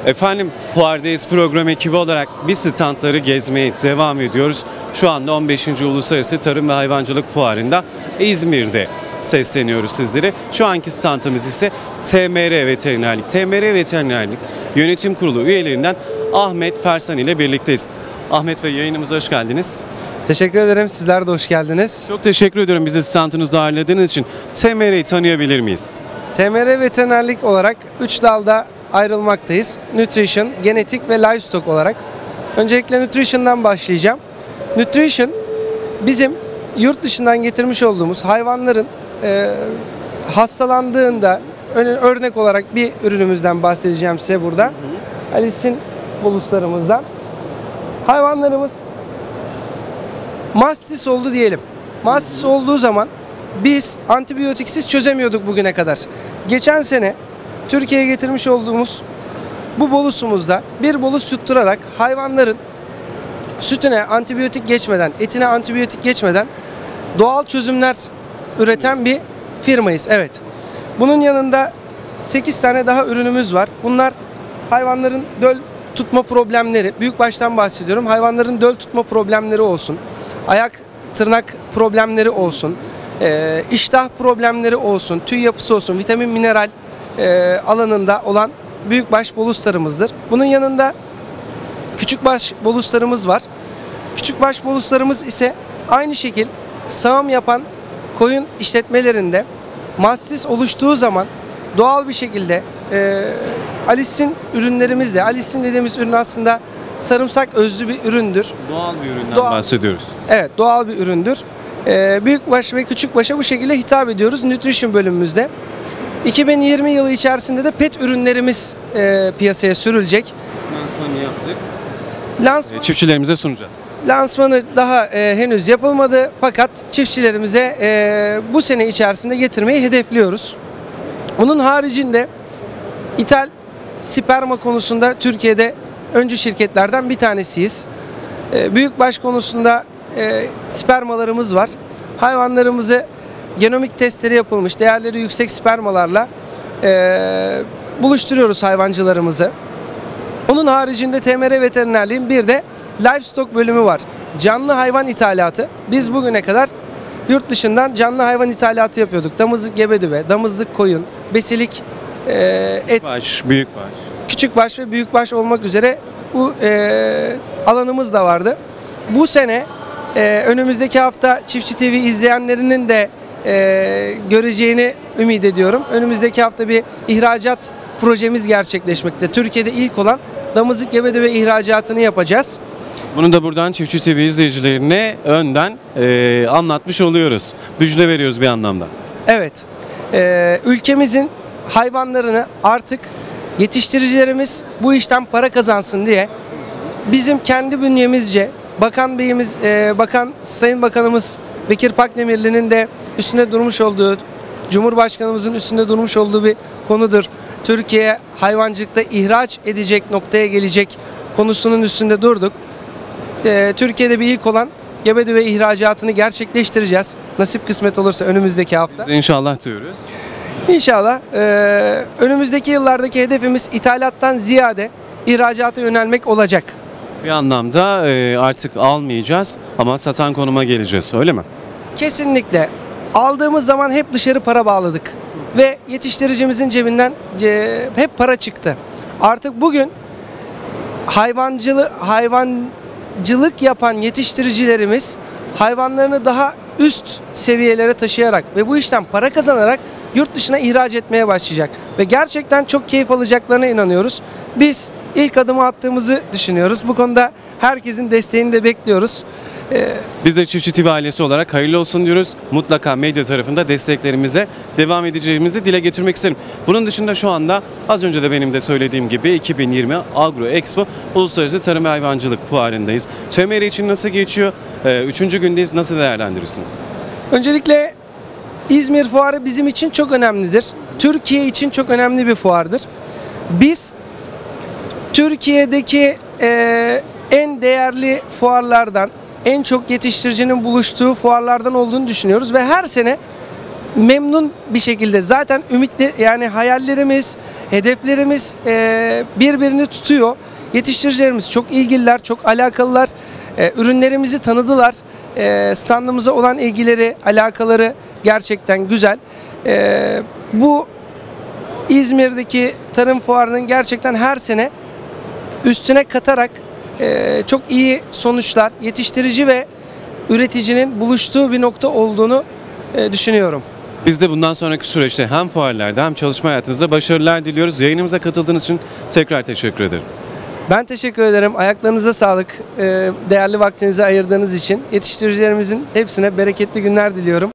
Efendim, Fuardayız program ekibi olarak biz standları gezmeye devam ediyoruz. Şu anda 15. Uluslararası Tarım ve Hayvancılık Fuarı'nda İzmir'de sesleniyoruz sizlere. Şu anki standımız ise TMR Veterinerlik. TMR Veterinerlik Yönetim Kurulu üyelerinden Ahmet Fersan ile birlikteyiz. Ahmet Bey, yayınımıza hoş geldiniz. Teşekkür ederim. Sizler de hoş geldiniz. Çok teşekkür ediyorum bizi standınızda ağırladığınız için. TMR'yi tanıyabilir miyiz? TMR Veterinerlik olarak 3 dalda ayrılmaktayız. Nutrition, genetik ve livestock olarak. Öncelikle Nutrition'dan başlayacağım. Nutrition, bizim yurt dışından getirmiş olduğumuz hayvanların hastalandığında örnek olarak bir ürünümüzden bahsedeceğim size burada. Alice'in buluslarımızdan. Hayvanlarımız mastis oldu diyelim. Mastis olduğu zaman biz antibiyotiksiz çözemiyorduk bugüne kadar. Geçen sene Türkiye'ye getirmiş olduğumuz bu bolusumuzda bir bolus yutturarak hayvanların sütüne antibiyotik geçmeden, etine antibiyotik geçmeden doğal çözümler üreten bir firmayız. Evet. Bunun yanında 8 tane daha ürünümüz var. Bunlar hayvanların döl tutma problemleri, büyükbaştan bahsediyorum. Hayvanların döl tutma problemleri olsun, ayak tırnak problemleri olsun, iştah problemleri olsun, tüy yapısı olsun, vitamin mineral alanında olan büyükbaş boluslarımızdır. Bunun yanında küçükbaş boluslarımız var. Küçükbaş boluslarımız ise aynı şekil sağım yapan koyun işletmelerinde mastis oluştuğu zaman doğal bir şekilde Alice'in ürünlerimizle, Alice'in dediğimiz ürün aslında sarımsak özlü bir üründür. Doğal bir üründen bahsediyoruz. Evet, doğal bir üründür. Büyükbaş ve küçükbaşa bu şekilde hitap ediyoruz Nutrition bölümümüzde. 2020 yılı içerisinde de pet ürünlerimiz piyasaya sürülecek. Lansmanı yaptık. Çiftçilerimize sunacağız. Lansmanı daha henüz yapılmadı fakat çiftçilerimize bu sene içerisinde getirmeyi hedefliyoruz. Onun haricinde ithal sperma konusunda Türkiye'de öncü şirketlerden bir tanesiyiz. Büyükbaş konusunda spermalarımız var. Hayvanlarımızı genomik testleri yapılmış, değerleri yüksek spermalarla buluşturuyoruz hayvancılarımızı. Onun haricinde TMR Veterinerliğin bir de livestock bölümü var. Canlı hayvan ithalatı. Biz bugüne kadar yurt dışından canlı hayvan ithalatı yapıyorduk. Damızlık gebedüve, damızlık koyun, besilik et, büyükbaş. küçükbaş ve büyükbaş olmak üzere bu alanımız da vardı. Bu sene önümüzdeki hafta Çiftçi TV izleyenlerinin de göreceğini ümit ediyorum. Önümüzdeki hafta bir ihracat projemiz gerçekleşmekte. Türkiye'de ilk olan damızlık gebedüve ihracatını yapacağız. Bunu da buradan Çiftçi TV izleyicilerine önden anlatmış oluyoruz. Müjde veriyoruz bir anlamda. Evet. Ülkemizin hayvanlarını artık yetiştiricilerimiz bu işten para kazansın diye bizim kendi bünyemizce Sayın Bakanımız Bekir Pakdemirli'nin de üstünde durmuş olduğu, Cumhurbaşkanımızın üstünde durmuş olduğu bir konudur. Türkiye hayvancılıkta ihraç edecek noktaya gelecek konusunun üstünde durduk. Türkiye'de bir ilk olan gebedüve ihracatını gerçekleştireceğiz. Nasip kısmet olursa önümüzdeki hafta. Biz de inşallah diyoruz. İnşallah. Önümüzdeki yıllardaki hedefimiz ithalattan ziyade ihracata yönelmek olacak. Bir anlamda artık almayacağız ama satan konuma geleceğiz, öyle mi? Kesinlikle. Aldığımız zaman hep dışarı para bağladık ve yetiştiricimizin cebinden hep para çıktı. Artık bugün hayvancılık yapan yetiştiricilerimiz hayvanlarını daha üst seviyelere taşıyarak ve bu işten para kazanarak yurt dışına ihraç etmeye başlayacak. Ve gerçekten çok keyif alacaklarına inanıyoruz. Biz ilk adımı attığımızı düşünüyoruz. Bu konuda herkesin desteğini de bekliyoruz. Biz de Çiftçi TV ailesi olarak hayırlı olsun diyoruz. Mutlaka medya tarafında desteklerimize devam edeceğimizi dile getirmek isterim. Bunun dışında şu anda az önce de benim de söylediğim gibi 2020 Agro Expo Uluslararası Tarım ve Hayvancılık Fuarı'ndayız. TMR için nasıl geçiyor? 3. gündeyiz. Nasıl değerlendirirsiniz? Öncelikle İzmir Fuarı bizim için çok önemlidir. Türkiye için çok önemli bir fuardır. Biz Türkiye'deki en değerli fuarlardan, en çok yetiştiricinin buluştuğu fuarlardan olduğunu düşünüyoruz ve her sene memnun bir şekilde zaten ümitli, yani hayallerimiz, hedeflerimiz birbirini tutuyor. Yetiştiricilerimiz çok ilgililer, çok alakalılar. Ürünlerimizi tanıdılar. Standımıza olan ilgileri, alakaları gerçekten güzel. Bu İzmir'deki tarım fuarının gerçekten her sene üstüne katarak çok iyi sonuçlar, yetiştirici ve üreticinin buluştuğu bir nokta olduğunu düşünüyorum. Biz de bundan sonraki süreçte hem fuarlarda hem çalışma hayatınızda başarılar diliyoruz. Yayınımıza katıldığınız için tekrar teşekkür ederim. Ben teşekkür ederim. Ayaklarınıza sağlık. Değerli vaktinizi ayırdığınız için. Yetiştiricilerimizin hepsine bereketli günler diliyorum.